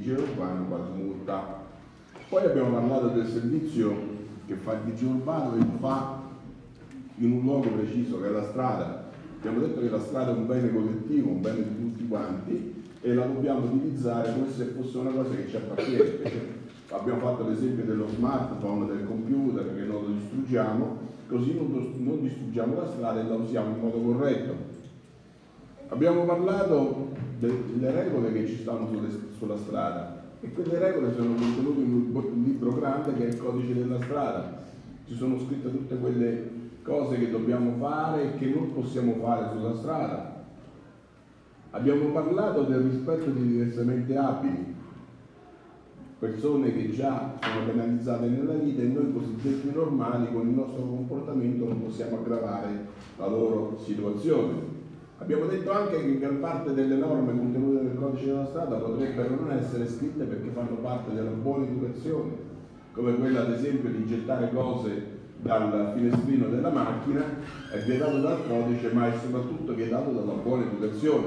vigile urbano quasi multa. Poi abbiamo parlato del servizio che fa il vigile urbano e lo fa in un luogo preciso che è la strada. Abbiamo detto che la strada è un bene collettivo, un bene di tutti quanti e la dobbiamo utilizzare come se fosse una cosa che ci appartiene. Abbiamo fatto l'esempio dello smartphone, del computer, che non lo distruggiamo, così non distruggiamo la strada e la usiamo in modo corretto. Abbiamo parlato delle regole che ci stanno sulla strada e quelle regole sono contenute in un libro grande che è il codice della strada. Ci sono scritte tutte quelle cose che dobbiamo fare e che non possiamo fare sulla strada. Abbiamo parlato del rispetto di diversamente abili, persone che già sono penalizzate nella vita e noi cosiddetti normali con il nostro comportamento non possiamo aggravare la loro situazione. Abbiamo detto anche che gran parte delle norme contenute nel codice della strada potrebbero non essere scritte perché fanno parte della buona educazione, come quella ad esempio di gettare cose dal finestrino della macchina, è vietato dal codice ma è soprattutto vietato dalla buona educazione.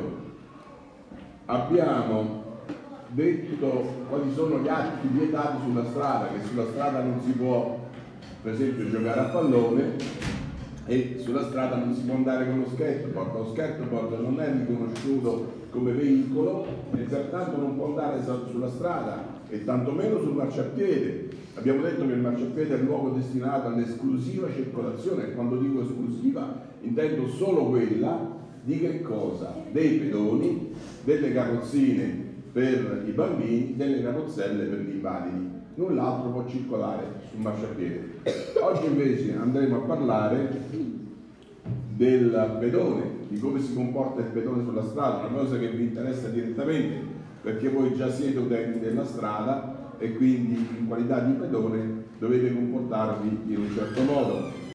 Abbiamo detto quali sono gli atti vietati sulla strada, che sulla strada non si può per esempio giocare a pallone e sulla strada non si può andare con lo skateboard. Lo skateboard non è riconosciuto come veicolo e pertanto non può andare sulla strada e tantomeno sul marciapiede. Abbiamo detto che il marciapiede è il luogo destinato all'esclusiva circolazione e quando dico esclusiva intendo solo quella di che cosa? Dei pedoni, delle carrozzine per i bambini, delle carrozzelle per gli invalidi. Null'altro può circolare sul marciapiede. Oggi invece andremo a parlare del pedone, di come si comporta il pedone sulla strada, una cosa che vi interessa direttamente perché voi già siete utenti della strada e quindi in qualità di pedone dovete comportarvi in un certo modo.